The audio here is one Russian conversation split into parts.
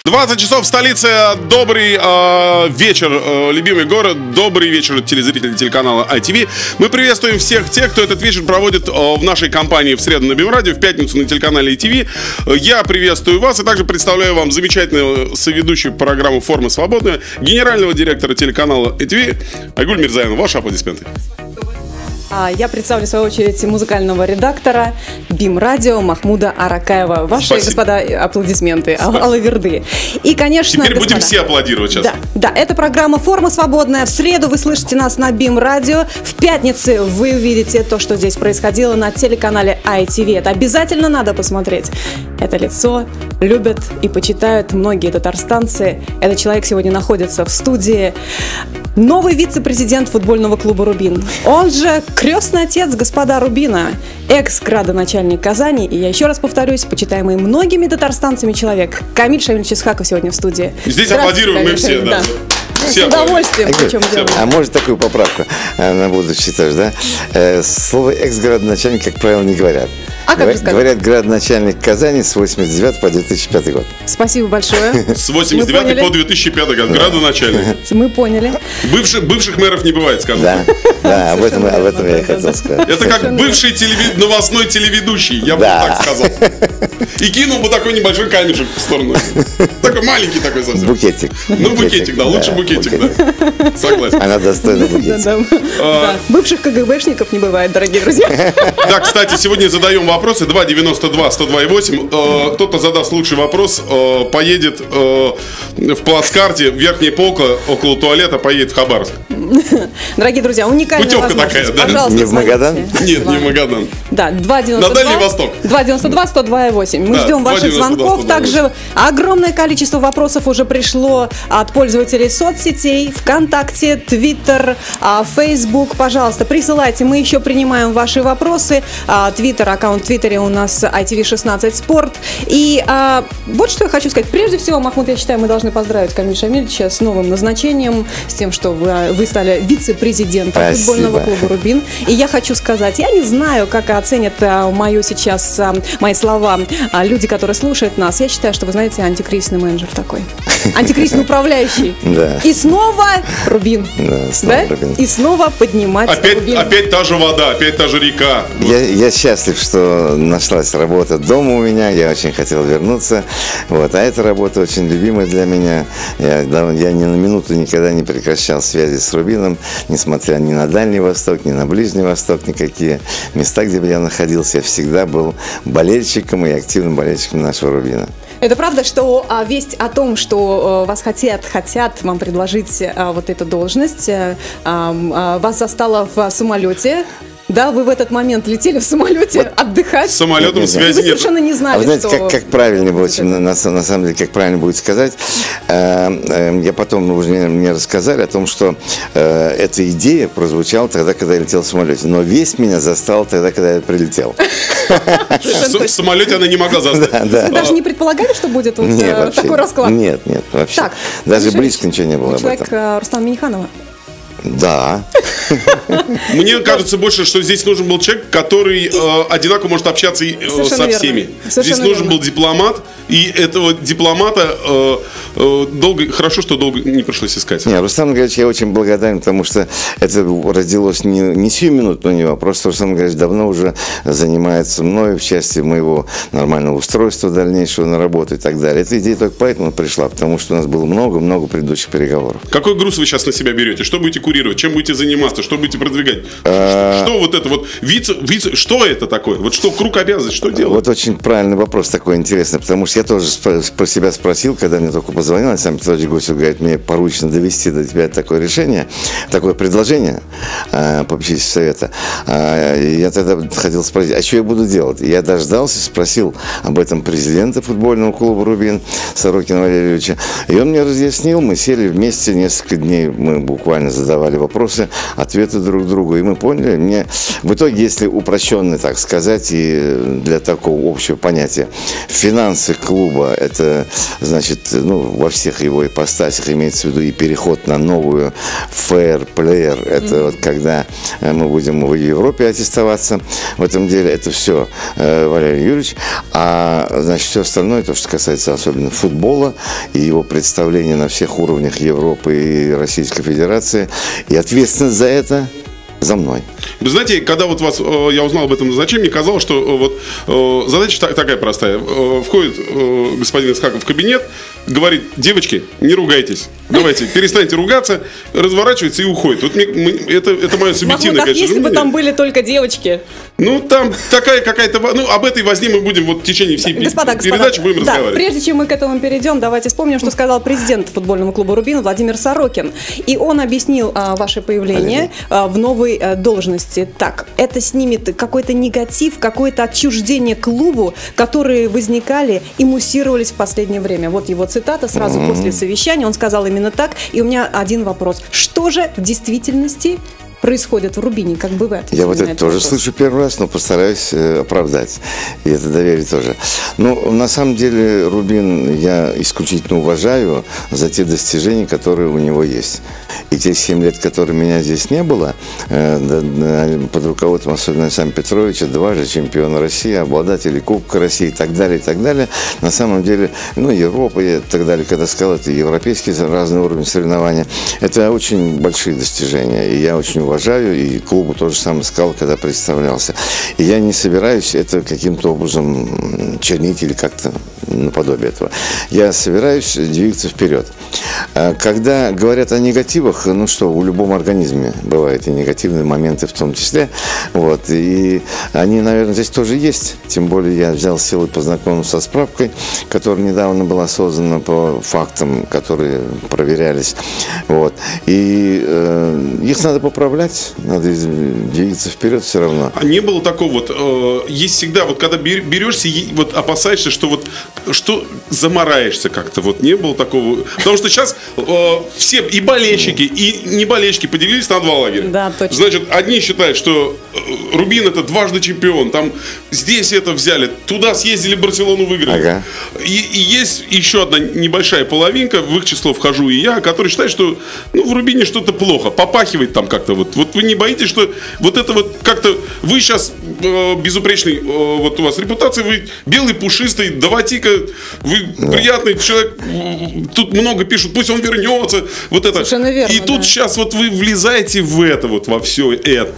20 часов в столице. Добрый вечер, любимый город. Добрый вечер, телезрители телеканала ITV. Мы приветствуем всех тех, кто этот вечер проводит в нашей компании в среду на БИМ-радио, в пятницу на телеканале ITV. Я приветствую вас и также представляю вам замечательную соведущую программу «Форма свободная», генерального директора телеканала ITV Айгуль Мирзаевна. Ваши аплодисменты. Я представлю, в свою очередь, музыкального редактора БИМ-радио Махмуда Аракаева. Ваши, спасибо, господа, аплодисменты. Алаверды. И, конечно, теперь будем все аплодировать сейчас. Да, это программа «Форма свободная». В среду вы слышите нас на БИМ-радио. В пятницу вы увидите то, что здесь происходило на телеканале ITV. Это обязательно надо посмотреть. Это лицо любят и почитают многие татарстанцы. Этот человек сегодня находится в студии. Новый вице-президент футбольного клуба «Рубин». Он же крестный отец господа Рубина, экс-градоначальник Казани. И я еще раз повторюсь, почитаемый многими татарстанцами человек Камиль Шамильевич Исхаков сегодня в студии. Здесь аплодируем мы все, да. С удовольствием. А может такую поправку на будущее тоже, да? Слово экс-градоначальник, как правило, не говорят. А как же говорят градоначальник Казани с 89 по 2005 год. Спасибо большое. С 89 по 2005 год. Градоначальник. Мы поняли. Бывших мэров не бывает, скажем. Да, об этом я и хотел сказать. Это как бывший новостной телеведущий, я бы так сказал. И кинул бы такой небольшой камешек в сторону. Такой маленький такой совсем. Букетик. Ну, букетик, да, лучше букетик, да. Согласен. Она достойна букетика. Бывших КГБшников не бывает, дорогие друзья. Да, кстати, сегодня задаем вопросы. 292-102-8. Кто-то задаст лучший вопрос, поедет в плацкарте, верхняя полка около туалета, поедет в Хабаровск. Дорогие друзья, уникальная путевка возможность. такая, да? Не в Магадан? Нет, не в Магадан. Да, 292. На Дальний Восток. 292-102-8. Мы ждем ваших звонков. Также огромное количество вопросов уже пришло от пользователей соцсетей, ВКонтакте, Твиттер, Фейсбук. Пожалуйста, присылайте. Мы еще принимаем ваши вопросы. Твиттер, аккаунт в Твиттере у нас ITV16 Спорт. И вот что я хочу сказать. Прежде всего, Махмуд, я считаю, мы должны поздравить Камиля Шамильевича с новым назначением, с тем, что вы стали вице-президентом футбольного клуба «Рубин». И я хочу сказать, я не знаю, как оценят мои слова люди, которые слушают нас. Я считаю, что, вы знаете, антикризисный менеджер такой. Антикризисный управляющий. Да. И снова «Рубин». Да? Рубин. И снова поднимать «Рубин». Опять та же вода, опять та же река. Я счастлив, что нашлась работа дома у меня. Я очень хотел вернуться. Вот. А эта работа очень любимая для меня. Я ни на минуту никогда не прекращал связи с «Рубином», несмотря ни на Дальний Восток, ни на Ближний Восток, никакие места, где бы я находился, я всегда был болельщиком и активным болельщиком нашего «Рубина». Это правда, что весть о том, что вас хотят вам предложить вот эту должность, вас застала в самолете? Да, вы в этот момент летели в самолете отдыхать. С самолетом связи нет. Вы совершенно не знали, вы знаете, как правильно будет, на самом деле, как правильно будет сказать, я потом, уже мне рассказали о том, что эта идея прозвучала тогда, когда я летел в самолете. Но весть меня застала тогда, когда я прилетел. В самолете она не могла застать. Вы даже не предполагали, что будет такой расклад? Нет, вообще. Даже близко ничего не было об этом. Человек Рустама Минниханова. Да. Мне кажется больше, что здесь нужен был человек, который одинаково может общаться со всеми. Здесь нужен был дипломат, и этого дипломата хорошо, что долго не пришлось искать. Нет, Рустам Григорьевич, я очень благодарен, потому что это родилось не сиюминутно у него, просто Рустам Григорьевич давно уже занимается мной в части моего нормального устройства дальнейшего на работу и так далее. Эта идея только поэтому пришла, потому что у нас было много предыдущих переговоров. Какой груз вы сейчас на себя берете? Что будете курировать? Чем будете заниматься? Что будете продвигать? Что вот это вот? Вице, что это такое? Вот что круг обязанностей? Что делать? Вот очень правильный вопрос такой интересный, потому что я тоже про себя спросил, когда мне только позвонил Александр Петрович Гусев, говорит, мне поручено довести до тебя такое решение, такое предложение попечительского совета. Я тогда хотел спросить, а что я буду делать? Я дождался, спросил об этом президента футбольного клуба «Рубин» Сорокина Валерия Ильича, и он мне разъяснил, мы сели вместе несколько дней, мы буквально задавали вопросы, ответы друг другу, и мы поняли, в итоге, если упрощенно так сказать, и для такого общего понятия, финансы клуба, это, значит, во всех его ипостасях, имеется в виду и переход на новую fair player, это вот когда мы будем в Европе аттестоваться в этом деле, это все Валерий Юрьевич, а значит все остальное, то, что касается особенно футбола и его представления на всех уровнях Европы и Российской Федерации, и ответственность за это за мной. Вы знаете, когда вот я узнал об этом назначении, мне казалось, что вот задача такая простая. Входит господин Исхаков в кабинет, говорит: девочки, не ругайтесь. Давайте, перестаньте ругаться, разворачивается и уходит. Вот это мое субъективное, конечно, если бы там были только девочки. Ну, там такая какая-то... Ну, об этой возне мы будем вот в течение всей передачи будем разговаривать. Прежде чем мы к этому перейдем, давайте вспомним, что сказал президент футбольного клуба «Рубин» Владимир Сорокин. И он объяснил ваше появление в новой должности. Так, это снимет какой-то негатив, какое-то отчуждение клубу, которые возникали и муссировались в последнее время. Вот его цитата сразу после совещания. Он сказал именно так. И у меня один вопрос. Что же в действительности происходит в «Рубине», как бывает? Я вот это тоже слышу первый раз, но постараюсь оправдать. И это доверие тоже. Ну, на самом деле, «Рубин» я исключительно уважаю за те достижения, которые у него есть. И те 7 лет, которые меня здесь не было, под руководством особенно Александра Петровича, дважды чемпиона России, обладатели Кубка России и так далее, на самом деле, ну, Европа и так далее, когда сказал, это европейские разные уровни соревнования, это очень большие достижения. И я очень уважаю, и клубу тоже самое сказал, когда представлялся. И я не собираюсь это каким-то образом чернить или как-то наподобие этого. Я собираюсь двигаться вперед. Когда говорят о негативах, ну что, в любом организме бывают и негативные моменты в том числе. Вот, и они, наверное, здесь тоже есть. Тем более я взял силы познакомиться со справкой, которая недавно была создана по фактам, которые проверялись. Вот. И их надо поправлять, надо двигаться вперед все равно. А не было такого вот, есть всегда, вот когда берешься, вот опасаешься, что вот, что замараешься как-то, вот не было такого, потому что сейчас все и болельщики, и не болельщики поделились на два лагеря. Да, точно. Значит, одни считают, что «Рубин» это дважды чемпион, там здесь это взяли, туда съездили, Барселону выиграли. Ага. И есть еще одна небольшая половинка, в их число вхожу и я, который считает, что в «Рубине» что-то плохо, попахивает там как-то вот. Вот вы не боитесь, что вот это вот как-то вы сейчас безупречный, вот у вас репутация, вы белый, пушистый, давайте-ка, вы приятный человек, тут много пишут, пусть он вернется, вот это. Совершенно верно, и тут сейчас вот вы влезаете в это вот, во все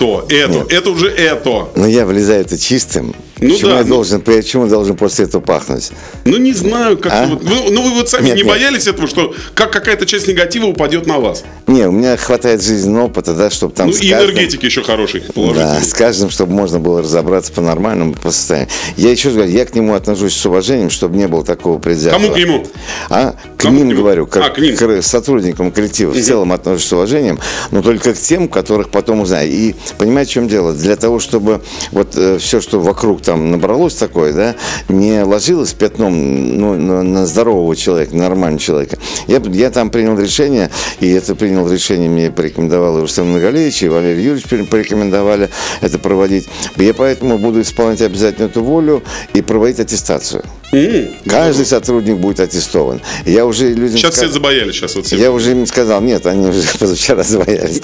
это уже это. Но я влезаю это чистым. Ну почему да, почему я должен после этого пахнуть? Ну не знаю, как вот, вы вот сами не боялись этого, что как какая-то часть негатива упадет на вас? Не, у меня хватает жизненного опыта, да, чтобы там. Ну и энергетики еще хороший. Да, с каждым, чтобы можно было разобраться по-нормальному, по состоянию. Я еще говорю, я к нему отношусь с уважением, чтобы не было такого предвзятого. Кому к нему? К ним говорю, как к сотрудникам коллектива. В целом отношусь с уважением, но только к тем, которых потом узнаю. И понимаете, в чем дело? Для того, чтобы вот все, что вокруг там набралось такое, да, не ложилось пятном на здорового человека, на нормального человека. Я там принял решение, и это принял решение, мне порекомендовал и Рустам Нагалевич, и Валерий Юрьевич порекомендовали это проводить. Я поэтому буду исполнять обязательно эту волю и проводить аттестацию. Каждый сотрудник будет аттестован. Я уже людям сейчас все забоялись. Сейчас вот все. Я уже им сказал, нет, они уже позавчера забоялись.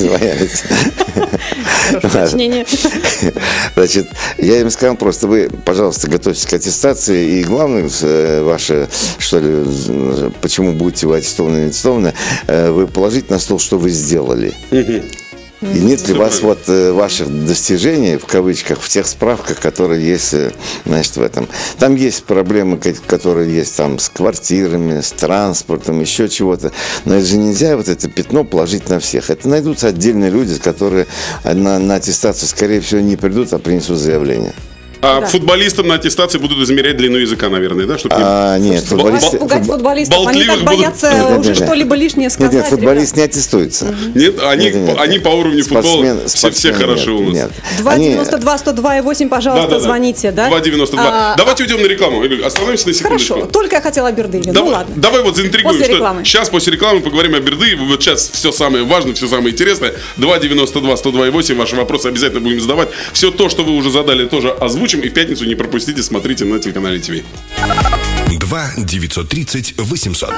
Значит, я им сказал просто, вы, пожалуйста, готовьтесь к аттестации. И главное, ваше, что ли, почему будете вы аттестованы или не аттестованы, вы положите на стол, что вы сделали. И нет ли у вас вот ваших достижений, в кавычках, в тех справках, которые есть, значит, в этом. Там есть проблемы, которые есть там с квартирами, с транспортом, еще чего-то. Но это же нельзя вот это пятно положить на всех. Это найдутся отдельные люди, которые на аттестацию, скорее всего, не придут, а принесут заявление. А футболистам на аттестации будут измерять длину языка, наверное, да? Чтобы нет, футболисты... Пугать футболистов. Они так боятся уже что-либо лишнее сказать. Нет, футболист не аттестуется. Нет, они по уровню футбола все хороши у нас. 292-102-8, пожалуйста, звоните, да? 292. Давайте уйдем на рекламу. Остановимся на секундочку. Хорошо, только я хотела о Бердыеве. Ну ладно. Давай вот заинтригуем, что сейчас после рекламы поговорим о Бердыеве. Вот сейчас все самое важное, все самое интересное. 292-102-8, ваши вопросы обязательно будем задавать. Все то, что вы уже задали, тоже озвучим. И в пятницу не пропустите, смотрите на телеканале ТВ. 2-930-800.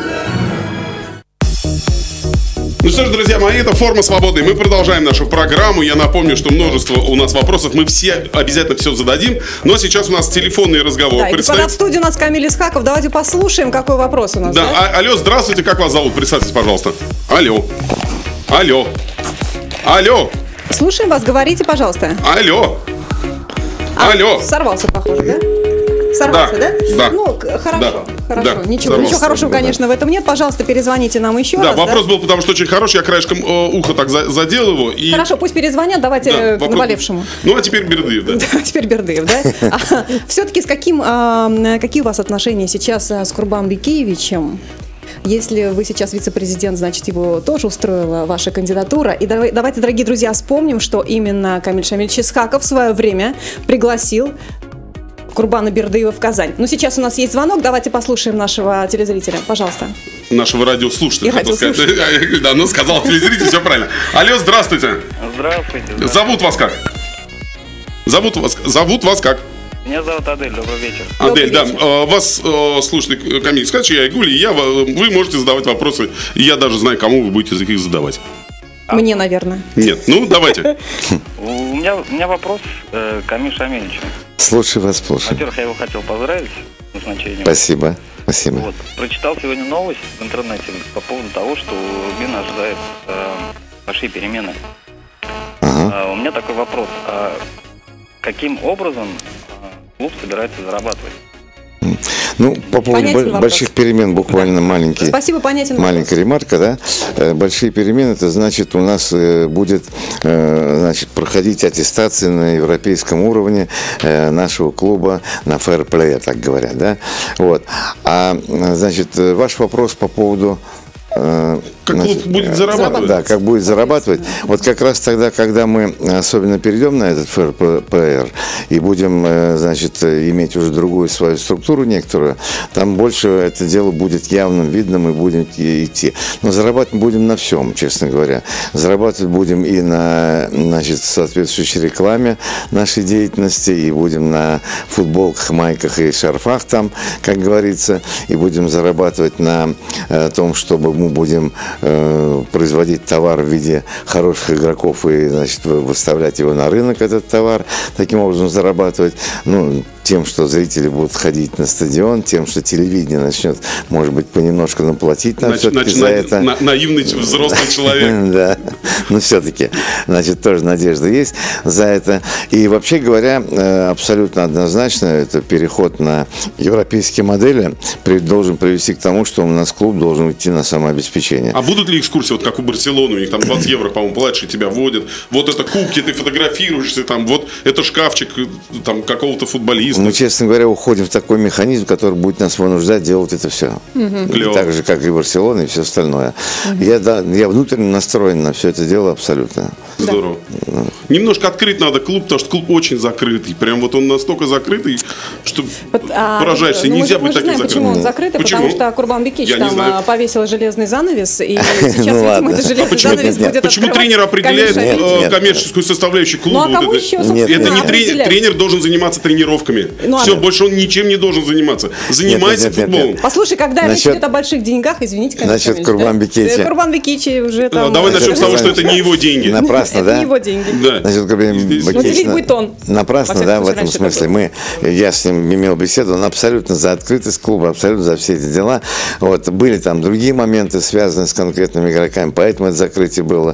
Ну что ж, друзья мои, это «Форма свободы». Мы продолжаем нашу программу. Я напомню, что множество у нас вопросов. Мы все обязательно все зададим. Но сейчас у нас телефонный разговор. Да, и в студии у нас Камиль Исхаков. Давайте послушаем, какой вопрос у нас. Да, алло, здравствуйте, как вас зовут? Представьтесь, пожалуйста. Алло. Алло. Алло. Слушаем вас, говорите, пожалуйста. Алло. Алло. Сорвался, похоже, да? Сорвался, да? Да. Ну, хорошо, да. хорошо. Да. Ничего хорошего, конечно, в этом нет. Пожалуйста, перезвоните нам еще раз. Да, вопрос был, потому что очень хороший. Я краешком уха так задел его. И... Хорошо, пусть перезвонят. Давайте к наболевшему. Ну, а теперь Бердыев, да? Да, теперь Бердыев, да? Все-таки какие у вас отношения сейчас с Курбан Бекиевичем? Если вы сейчас вице-президент, значит, его тоже устроила ваша кандидатура. И давайте, дорогие друзья, вспомним, что именно Камиль Шамильевич Исхаков в свое время пригласил Курбана Бердыева в Казань. Но сейчас у нас есть звонок, давайте послушаем нашего телезрителя, пожалуйста. Нашего радиослушателя, хотел сказать. Да, ну сказал телезритель, все правильно. Алло, здравствуйте. Здравствуйте. Зовут вас как? Зовут вас как? Меня зовут Адель, добрый вечер. Адель, да, вас слушает Камиль Исхаков, я Игуль, и вы можете задавать вопросы, и я даже знаю, кому вы будете их задавать. Мне, наверное. Нет, ну давайте. У меня вопрос к Камилю Шамильевичу. Слушаю вас, слушаю. Во-первых, я его хотел поздравить с назначением. Спасибо, спасибо. Вот. Прочитал сегодня новость в интернете по поводу того, что Рубина ожидает большие перемены. Ага. У меня такой вопрос. Каким образом клуб собирается зарабатывать? Ну, по поводу больших перемен, буквально маленькая ремарка, да. Большие перемены, это значит, у нас будет проходить аттестация на европейском уровне нашего клуба на фэрплей, так говорят, да. Вот. Значит, ваш вопрос по поводу... Как клуб будет зарабатывать? Да, как будет зарабатывать. Вот как раз тогда, когда мы особенно перейдем на этот ФРПР и будем, значит, иметь уже другую свою структуру некоторую, там больше это дело будет явным, видным и будем идти. Но зарабатывать будем на всем, честно говоря. Зарабатывать будем и на, значит, соответствующей рекламе нашей деятельности, и будем на футболках, майках и шарфах там, как говорится, и будем зарабатывать на том, чтобы мы будем производить товар в виде хороших игроков и, значит, выставлять его на рынок, этот товар, таким образом зарабатывать, ну, тем, что зрители будут ходить на стадион, тем, что телевидение начнет, может быть, понемножку наплатить нам все-таки за это. Наивный взрослый человек. Да, но все-таки, значит, тоже надежда есть за это. И вообще говоря, абсолютно однозначно, это переход на европейские модели должен привести к тому, что у нас клуб должен идти на самообеспечение. А будут ли экскурсии, вот как у Барселоны, у них там 20 евро, по-моему, платишь, и тебя водят, вот это кубки, ты фотографируешься, там, вот это шкафчик там какого-то футболиста. Мы, честно говоря, уходим в такой механизм, который будет нас вынуждать делать это все. Так же, как и Барселона, и все остальное. Я внутренне настроен на все это дело абсолютно. Здорово. Да. Немножко открыть надо клуб, потому что клуб очень закрытый. Прям вот он настолько закрытый, что поражаешься. Нельзя быть таким закрытым. Почему он закрытый? Потому что Курбан Бекич там повесил железный занавес, и сейчас, видимо, это железный занавес будет. Почему тренер определяет коммерческую составляющую клуба? Ну а кому еще, собственно, это не тренер должен заниматься тренировками. Все, больше он ничем не должен заниматься. Занимайся футболом. Послушай, когда речь идет о больших деньгах, извините, конечно. Насчет Курбан Бекича. Курбан Бекича уже там... Давай начнем с того, что это не его деньги. Напрасно, да? Это не его деньги. Значит, Курбан Бекич напрасно, да, в этом смысле. Я с ним имел беседу, он абсолютно за открытость клуба, абсолютно за все эти дела. Вот, были там другие моменты, связанные с конкретными игроками, поэтому это закрытие было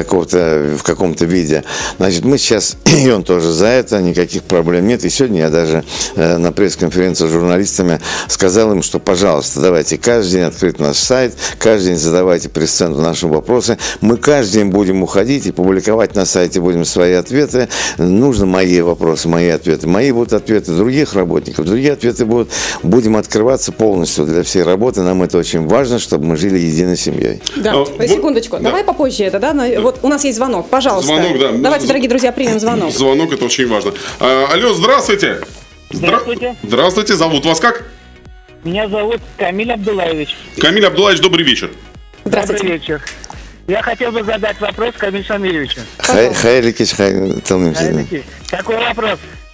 в каком-то виде. Значит, мы сейчас, и он тоже за это, никаких проблем нет. И сегодня я даже на пресс-конференции с журналистами сказал им, что, пожалуйста, давайте каждый день открыть наш сайт, каждый день задавайте пресс-центру наши вопросы. Мы каждый день будем уходить и публиковать на сайте будем свои ответы. Нужно мои вопросы, мои ответы. Мои будут ответы других работников, другие ответы будут. Будем открываться полностью для всей работы. Нам это очень важно, чтобы мы жили единой семьей. Да, секундочку. Да. Давай попозже это, да? Вот у нас есть звонок, пожалуйста. Звонок, да. Давайте, дорогие друзья, примем звонок. Звонок, это очень важно. Алло, здравствуйте. Здравствуйте. Здравствуйте, зовут вас как? Меня зовут Камиль Абдулаевич. Камиль Абдулаевич, добрый вечер. Здравствуйте. Добрый вечер. Я хотел бы задать вопрос Камилю Шамильевичу. Хайрикич, Какой вопрос?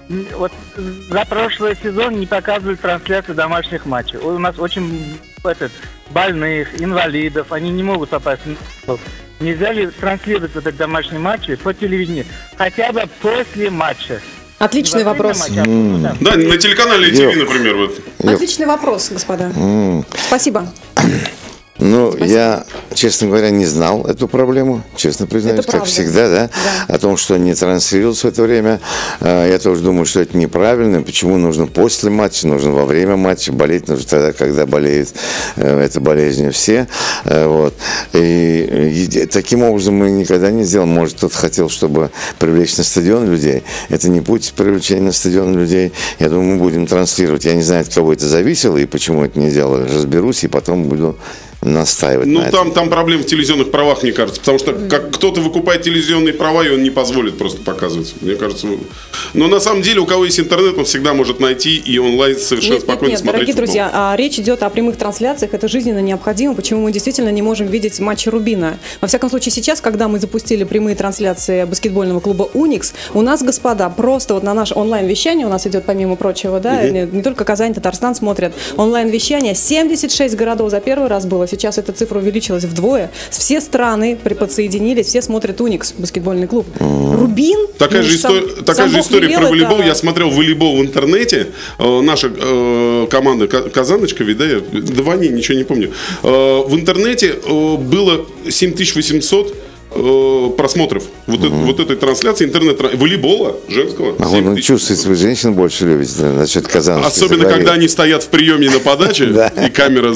Вот за прошлый сезон не показывали трансляцию домашних матчей. У нас очень больных, инвалидов, они не могут попасть. Нельзя ли транслировать этот домашний матч по телевидению? Хотя бы после матча. Отличный вопрос. Да, на телеканале ITV, например. Вот. Отличный вопрос, господа. Спасибо. Ну, я, честно говоря, не знал эту проблему, честно признаюсь, как всегда, да, о том, что не транслировалось в это время. Я тоже думаю, что это неправильно. Почему нужно после матча, нужно во время матча, болеть нужно тогда, когда болеет эта болезнь все. Вот. И таким образом мы никогда не сделаем. Может, кто-то хотел, чтобы привлечь на стадион людей. Это не путь привлечения на стадион людей. Я думаю, мы будем транслировать. Я не знаю, от кого это зависело и почему это не делали. Разберусь и потом буду настаивать. Ну, на там проблема в телевизионных правах, мне кажется. Потому что как кто-то выкупает телевизионные права, и он не позволит просто показывать. Мне кажется. Но на самом деле, у кого есть интернет, он всегда может найти и онлайн совершенно спокойно смотреть дорогие футбол. друзья, речь идет о прямых трансляциях. Это жизненно необходимо. Почему мы действительно не можем видеть матчи Рубина? Во всяком случае, сейчас, когда мы запустили прямые трансляции баскетбольного клуба «Уникс», у нас, господа, просто вот на наше онлайн-вещание, у нас идет, помимо прочего, да, не только Казань, Татарстан смотрят, онлайн-вещание, 76 городов за первый раз было. Сейчас эта цифра увеличилась вдвое. Все страны подсоединились, все смотрят «Уникс», баскетбольный клуб. Рубин. Такая же история про волейбол. Я смотрел волейбол в интернете. Наша команда Казаночка, да, ничего не помню. В интернете было 7800 просмотров вот этой трансляции волейбола женского. Он чувствует, вы женщин больше любите, значит, казанских. Особенно, когда они стоят в приеме на подаче, и камера...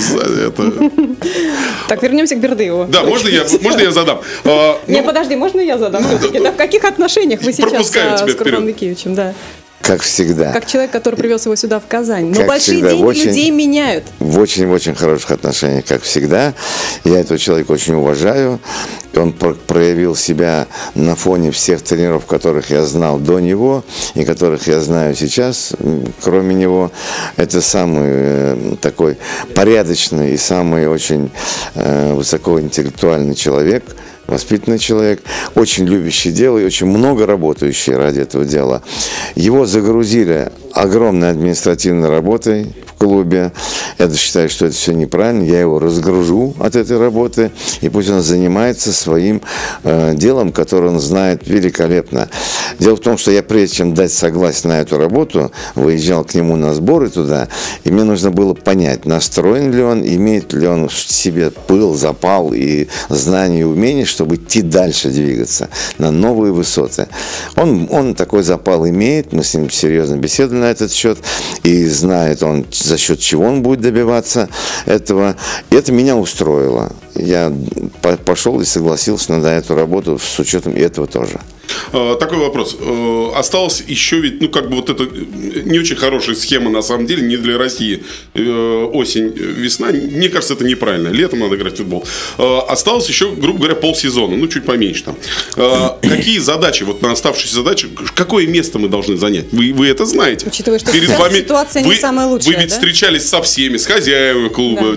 Так, вернемся к Бердыеву. Да, можно я задам? Не, подожди, можно я задам все-таки? В каких отношениях вы сейчас с Курбаном Бекиевичем? Да. Как всегда. Как человек, который привез его сюда, в Казань. Но большие деньги людей меняют. В очень-очень хороших отношениях, как всегда. Я этого человека очень уважаю. Он проявил себя на фоне всех тренеров, которых я знал до него и которых я знаю сейчас, кроме него. Это самый такой порядочный и самый очень высокоинтеллектуальный человек, воспитанный человек, очень любящий дело и очень много работающий ради этого дела. Его загрузили огромной административной работой в клубе. Я считаю, что это все неправильно. Я его разгружу от этой работы, и пусть он занимается своим делом, которое он знает великолепно. Дело в том, что я, прежде чем дать согласие на эту работу, выезжал к нему на сборы туда, и мне нужно было понять, настроен ли он, имеет ли он в себе пыл, запал и знания и умения, чтобы идти дальше, двигаться на новые высоты. Он такой запал имеет, мы с ним серьезно беседовали на этот счет, и знает он, за счет чего он будет добиваться этого. И это меня устроило. Я пошел и согласился на эту работу с учетом и этого тоже. Такой вопрос. Осталось еще ведь, вот это не очень хорошая схема на самом деле, не для России. Осень, весна. Мне кажется, это неправильно. Летом надо играть в футбол. Осталось еще, грубо говоря, полсезона. Чуть поменьше там. Какие задачи, на оставшиеся задачи, какое место мы должны занять? Вы это знаете. Учитывая, что ситуация не самая лучшая. Вы ведь встречались со всеми, с хозяевами клуба,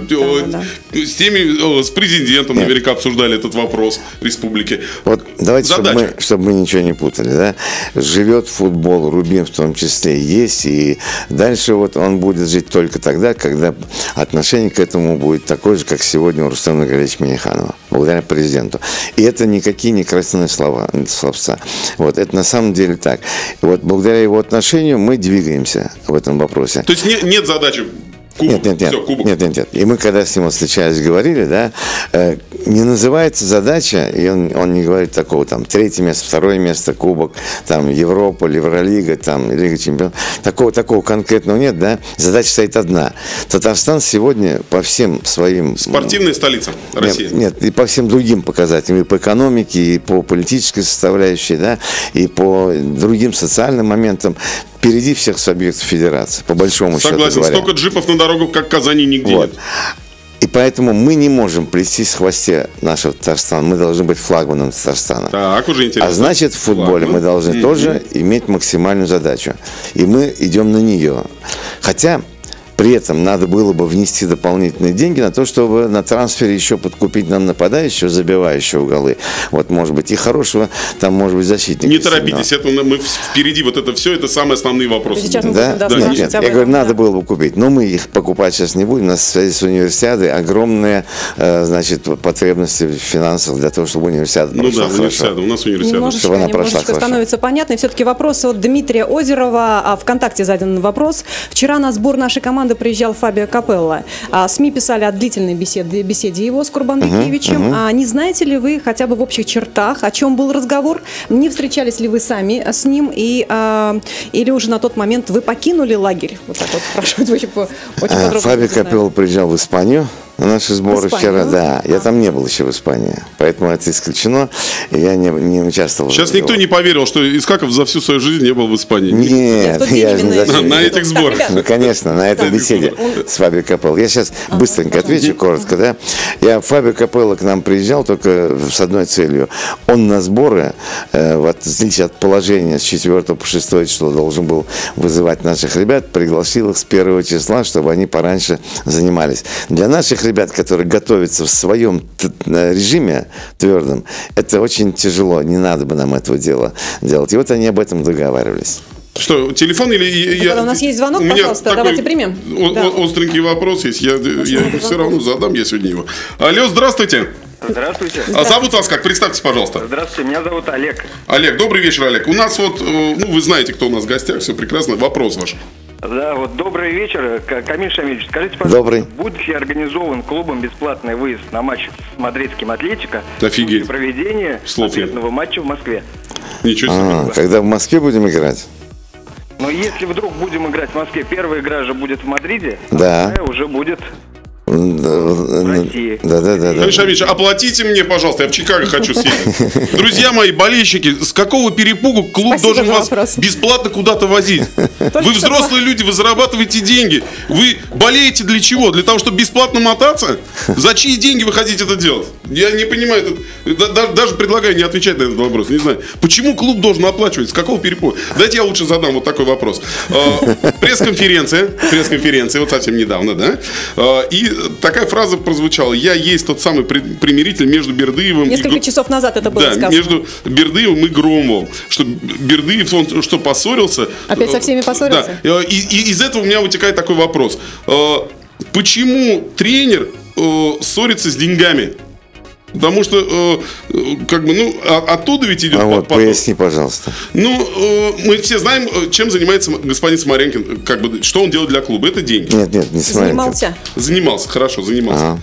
с президентом наверняка обсуждали этот вопрос республики. Давайте, чтобы мы ничего не путали, да? Живет футбол, Рубин в том числе есть, и дальше он будет жить только тогда, когда отношение к этому будет такое же, как сегодня у Рустема Нургалиевича Минниханова, благодаря президенту. И это никакие не красные словца. Это на самом деле так. И благодаря его отношению мы двигаемся в этом вопросе. То есть нет задачи. Кубок. Нет. И мы, когда с ним встречались, говорили, да, не называется задача, и он не говорит такого, третье место, второе место, кубок, Европа, Евролига, Лига чемпионов. Такого конкретного нет, да. Задача стоит одна. Татарстан сегодня по всем своим... Спортивная столица России. Нет, и по всем другим показателям, и по экономике, и по политической составляющей, да, и по другим социальным моментам. Впереди всех субъектов федерации, по большому счету говоря. Согласен, столько джипов на дорогу, как в Казани, нигде нет. И поэтому мы не можем плестись в хвосте нашего Татарстана. Мы должны быть флагманом Татарстана. Так, уже интересно. А значит, в футболе мы должны тоже иметь максимальную задачу. И мы идем на нее. Хотя При этом надо было бы внести дополнительные деньги на то, чтобы на трансфере еще подкупить нам нападающего, забивающего голы. Вот, может быть, и хорошего, там, может быть, защитника. Не торопитесь, это мы впереди, вот это все, это самые основные вопросы. Сейчас мы да? будем, Нет, я говорю, надо было бы купить. Но мы их покупать сейчас не будем. У нас в связи с универсиадой огромные, значит, потребности в финансах для того, чтобы универсиада прошла хорошо. У нас универсиада. Немножечко становится понятно. И все-таки вопрос от Дмитрия Озерова. ВКонтакте задан вопрос. Вчера на сбор нашей команды приезжал Фабио Капелло. СМИ писали о длительной беседе его с Курбанбекевичем. Не знаете ли вы хотя бы в общих чертах, о чем был разговор? Не встречались ли вы сами с ним? Или уже на тот момент вы покинули лагерь? Вот так вот спрашивают очень подробно. Фабио Капелло приезжал в Испанию на наши сборы вчера, да. Я там не был еще в Испании, поэтому это исключено, и я не участвовал. Сейчас никто не поверил, что Искаков за всю свою жизнь не был в Испании. Нет, я же не на этих сборах. Ну, конечно, на этой беседе с Фабио Капелло. Я сейчас быстренько отвечу, коротко, да. Фабио Капелло к нам приезжал только с одной целью. Он на сборы, в отличие от положения с 4 по 6 число, должен был вызывать наших ребят, пригласил их с 1 числа, чтобы они пораньше занимались. Для наших ребят, которые готовятся в своем режиме твердом, это очень тяжело, не надо бы нам этого дела делать. И вот они об этом договаривались. Что, телефон или... У нас есть звонок, пожалуйста, давайте примем. Остренький вопрос есть, я все равно задам, я сегодня его. Алло, здравствуйте. Здравствуйте. А зовут вас как? Представьтесь, пожалуйста. Здравствуйте, меня зовут Олег. Олег, добрый вечер, Олег. У нас вот, вы знаете, кто у нас в гостях, все прекрасно. Вопрос ваш. Да, вот добрый вечер. Камиль Шамильевич, скажите, пожалуйста, добрый. Будет ли организован клубом бесплатный выезд на матч с мадридским «Атлетико» Офигеть. для проведения ответного матча в Москве? Ничего себе. Когда в Москве будем играть? Но если вдруг будем играть в Москве, первая игра же будет в Мадриде, да. А вторая уже будет... Да. Шамильевич, оплатите мне, пожалуйста, я в Чикаго хочу съездить. Друзья мои, болельщики, с какого перепугу клуб должен вас бесплатно куда-то возить? Вы взрослые люди, вы зарабатываете деньги. Вы болеете для чего? Для того, чтобы бесплатно мотаться? За чьи деньги вы хотите это делать? Я не понимаю, даже предлагаю не отвечать на этот вопрос. Не знаю, почему клуб должен оплачивать? С какого перепугу? Давайте я лучше задам вот такой вопрос. Пресс-конференция, вот совсем недавно, да? И такая фраза прозвучала: я есть тот самый примиритель между Бердыевым Несколько часов назад это было сказано. между Бердыевым и Громовым. Что Бердыев, он что, поссорился? Опять со всеми поссорился? Да. И из этого у меня вытекает такой вопрос. Почему тренер ссорится с деньгами? Потому что, оттуда ведь идет вот поясни, пожалуйста. Мы все знаем, чем занимается господин Самаренкин, что он делает для клуба. Это деньги. Нет, не Самаренкин. Занимался, хорошо, занимался.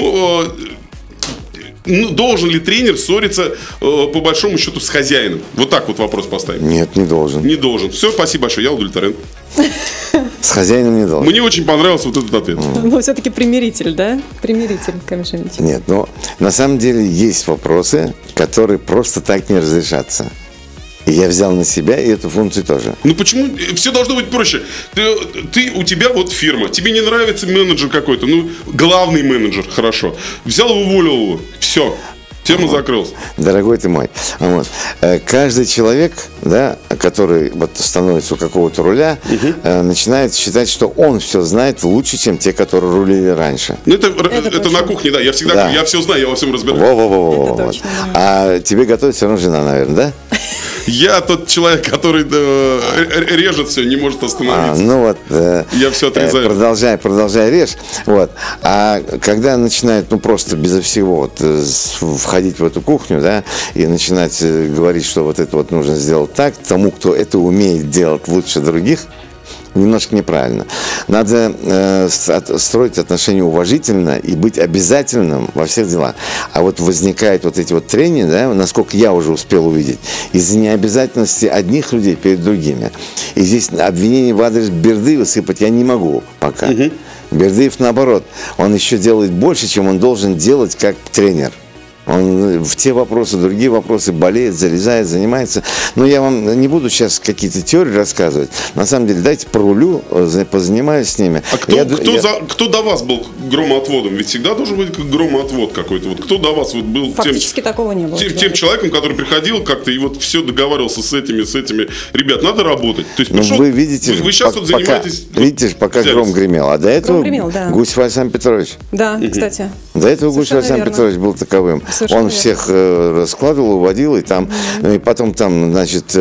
Должен ли тренер ссориться, по большому счету, с хозяином? Вот так вот вопрос поставим. Нет, не должен. Не должен. Все, спасибо большое, я удовлетворен. С хозяином не должен. Мне очень понравился вот этот ответ. Но все-таки примиритель, да? Примиритель, Камиль Шамильевич. Нет, на самом деле есть вопросы, которые просто так не разрешатся. И я взял на себя и эту функцию тоже. Почему? Все должно быть проще. У тебя вот фирма, тебе не нравится менеджер какой-то, главный менеджер, хорошо. Взял, уволил его, все. Тема закрылась. Дорогой ты мой. Каждый человек, да, который становится у какого-то руля, начинает считать, что он все знает лучше, чем те, которые рулили раньше. Это на кухне, да. Я всегда говорю, я все знаю, я во всем разбираюсь. Точно, да. А тебе готовит все равно жена, наверное, да? Я тот человек, который режет все, не может остановиться. Я все отрезаю. Продолжай режь. А когда начинает, просто безо всего входить в эту кухню, да, и начинать говорить, что вот это вот нужно сделать так, тому, кто это умеет делать лучше других, немножко неправильно. Надо строить отношения уважительно и быть обязательным во всех делах. А возникают эти трения, да, насколько я уже успел увидеть, из-за необязательности одних людей перед другими. И здесь обвинение в адрес Бердыева сыпать я не могу пока. Бердыев, наоборот, он еще делает больше, чем он должен делать как тренер. Он в те вопросы, другие вопросы болеет, залезает, занимается. Но я вам не буду сейчас какие-то теории рассказывать. На самом деле, дайте порулю, позанимаюсь с ними. А кто до вас был громоотводом? Ведь всегда должен быть громоотвод какой-то. Вот кто до вас вот был фактически такого не было. Тем человеком, который приходил как-то и вот все договаривался с этими. Ребят, надо работать. То есть, пришел, вы видите, вы сейчас вот занимаетесь... Видите, пока гром гремел. А до этого Гусь Александр Петрович. Да, кстати. До этого Гусь Александр Петрович был таковым. Совершенно он всех раскладывал, уводил, и там, и потом там, значит,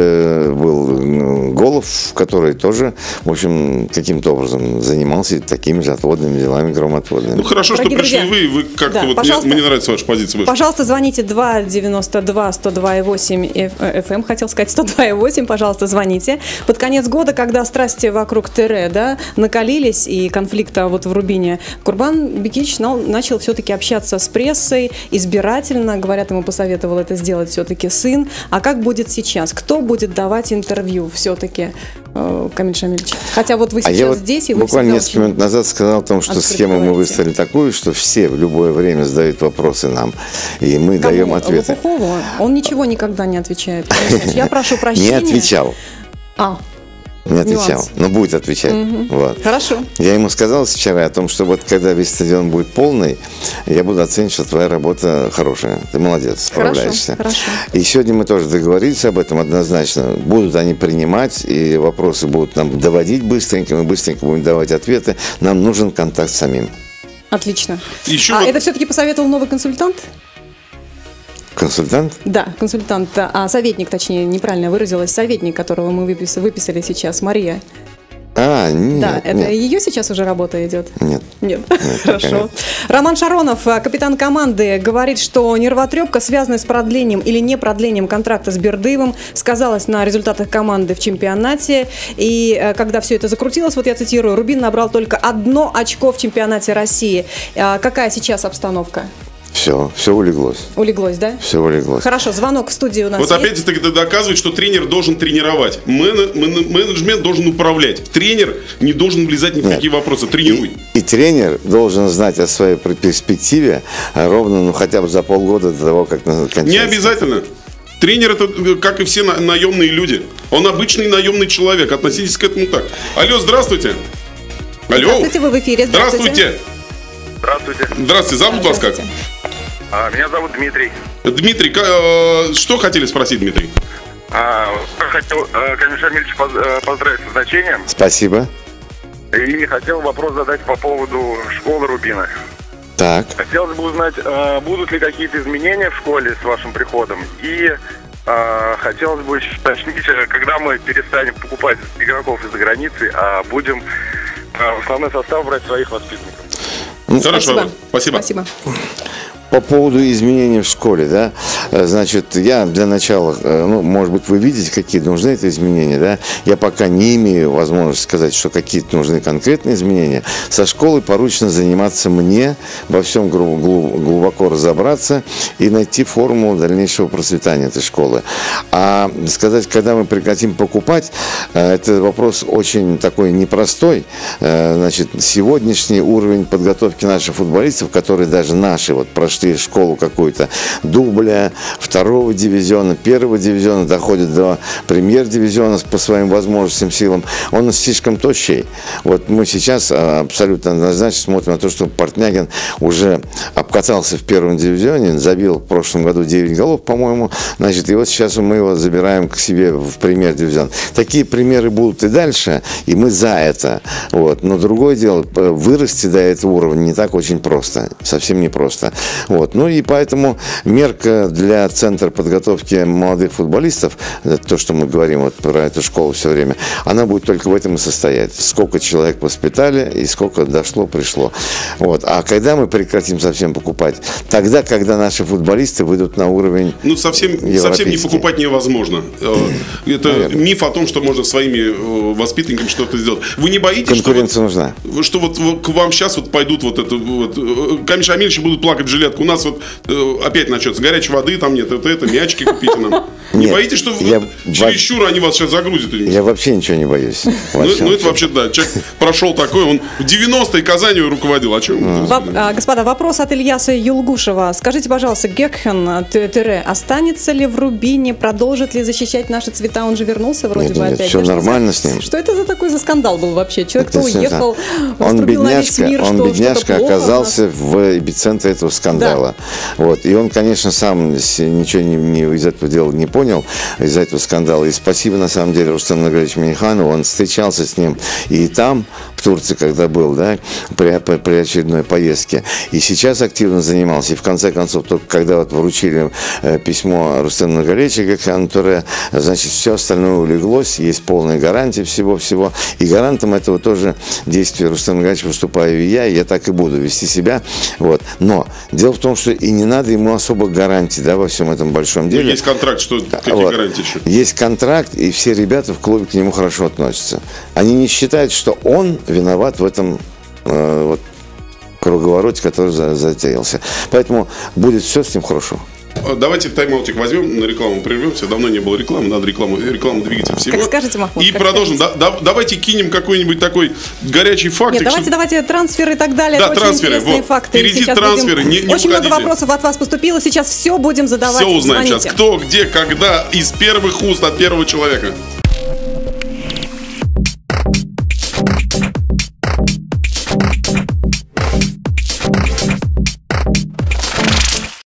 был Голов, который тоже, в общем, каким-то образом занимался такими же отводными делами, громотводными. Ну хорошо, дорогие что пришли друзья, вы как-то вот мне нравится ваша позиция. Пожалуйста, звоните 292-102,8 FM, хотел сказать 102,8, пожалуйста, звоните. Под конец года, когда страсти вокруг Тере, да, накалились и конфликта вот в Рубине, Курбан Бекич начал все-таки общаться с прессой, избирательно, говорят, ему посоветовал это сделать все-таки сын. А как будет сейчас? Кто будет давать интервью все-таки, Камиль Шамильевич? Хотя вот вы сейчас здесь, и вы буквально несколько минут назад сказал о том, что схему мы выставили такую, что все в любое время задают вопросы нам, и мы даем ответы. Лопухову? Он ничего никогда не отвечает. Я прошу прощения. Не отвечал. Не отвечал, но будет отвечать. Вот. Хорошо. Я ему сказал вчера о том, что вот когда весь стадион будет полный, я буду оценивать, что твоя работа хорошая. Ты молодец, справляешься. Хорошо. И сегодня мы тоже договорились об этом однозначно. Будут они принимать, и вопросы будут нам доводить быстренько, мы быстренько будем давать ответы. Нам нужен контакт с самим. Отлично. Это все-таки посоветовал новый консультант? Консультант? Да, консультант, советник, точнее, неправильно выразилась, советник, которого мы выписали сейчас, Мария. Нет. Да, это нет. Ее сейчас уже работа идет? Нет. Хорошо. Нет. Роман Шаронов, капитан команды, говорит, что нервотрепка, связанная с продлением или не продлением контракта с Бердыевым, сказалась на результатах команды в чемпионате. И когда все это закрутилось, вот я цитирую, Рубин набрал только 1 очко в чемпионате России. Какая сейчас обстановка? Все улеглось. Улеглось, да? Все улеглось. Хорошо, звонок в студию у нас вот есть. Опять-таки это доказывает, что тренер должен тренировать. Менеджмент должен управлять. Тренер не должен влезать ни в какие вопросы. Тренируй. И тренер должен знать о своей перспективе ровно, хотя бы за полгода до того, как кончается. Не обязательно. Тренер это, как и все наемные люди. Он обычный наемный человек. Относитесь к этому так. Алло, здравствуйте. Алло. Здравствуйте, вы в эфире. Здравствуйте. Здравствуйте. Зовут вас как? Меня зовут Дмитрий. Дмитрий, что хотели спросить, Дмитрий? Хотел Камиль Шамильевич поздравить с назначением. Спасибо. И хотел вопрос задать по поводу школы Рубина. Так. Хотелось бы узнать, будут ли какие-то изменения в школе с вашим приходом. И хотелось бы уточнить, когда мы перестанем покупать игроков из-за границы, а будем в основной состав брать своих воспитанников. Хорошо, спасибо. По поводу изменений в школе, да, значит, я для начала, может быть, вы видите, какие нужны эти изменения, да, я пока не имею возможности сказать, что какие-то нужны конкретные изменения. Со школой поручено заниматься мне, во всем глубоко разобраться и найти формулу дальнейшего процветания этой школы. А сказать, когда мы прекратим покупать, это вопрос очень такой непростой. Значит, сегодняшний уровень подготовки наших футболистов, которые даже наши прошли школу какую-то дубля, 2-го дивизиона, 1-го дивизиона, доходит до премьер-дивизиона по своим возможностям, силам, он слишком тощий. Вот мы сейчас абсолютно однозначно смотрим на то, что Портнягин уже обкатался в 1-м дивизионе, забил в прошлом году 9 голов, по-моему, значит, и вот сейчас мы его забираем к себе в премьер-дивизион. Такие примеры будут и дальше, и мы за это. Вот. Но другое дело, вырасти до этого уровня не так очень просто, совсем не просто. Вот. Ну и поэтому мерка для центра подготовки молодых футболистов, то, что мы говорим про эту школу все время, она будет только в этом и состоять. Сколько человек воспитали и сколько пришло. Вот. А когда мы прекратим совсем покупать? Тогда, когда наши футболисты выйдут на уровень совсем не покупать невозможно. Это миф о том, что можно своими воспитанниками что-то сделать. Вы не боитесь, конкуренция нужна. Что к вам сейчас пойдут Камиль Шамильевич будут плакать в жилетку. У нас опять начнется горячей воды, там нет, это мячики купите нам. Не боитесь, что чересчур они вас сейчас загрузят? Я вообще ничего не боюсь. Это вообще, да. Человек прошел такой, он в 90-е Казанью руководил. О чем? Господа, вопрос от Ильи Ильяса Юлгушева. Скажите, пожалуйста, Гекхен останется ли в Рубине, продолжит ли защищать наши цвета? Он же вернулся вроде бы опять. Все нормально с ним. Что это за такой скандал был вообще? Человек-то уехал, он бедняжка оказался в эпицентре этого скандала. Да. Вот. И он, конечно, сам ничего из этого дела не понял, из-за этого скандала. И спасибо, на самом деле, Рустему Нургалиевичу Минниханову. Он встречался с ним и там, в Турции, когда был, да, при очередной поездке. И сейчас активно занимался. И в конце концов, только когда вот вручили письмо Рустему Нургалиевичу Гекхену Туре, значит, все остальное улеглось, есть полная гарантия всего-всего. И гарантом этого тоже действия Рустема Нургалиевича выступаю и я так и буду вести себя. Вот. Но дело в том, что и не надо ему особо гарантий, да, во всем этом большом деле. Есть контракт, что какие вот. Гарантии еще? Есть контракт, и все ребята в клубе к нему хорошо относятся. Они не считают, что он виноват в этом вот, круговороте, который затеялся. Поэтому будет все с ним хорошо. Давайте тайм-аутик возьмем, на рекламу прервемся. Давно не было рекламы, надо рекламу двигатель всего. Как скажете, Махмуд. И продолжим. Давайте кинем какой-нибудь такой горячий фактик. Нет, давайте трансферы и так далее. Да, это трансферы. Очень интересные факты. Впереди трансферы, не очень много вопросов от вас поступило. Сейчас все будем задавать. Все узнаем Звоните. сейчас. Кто, где, когда, из первых уст от первого человека.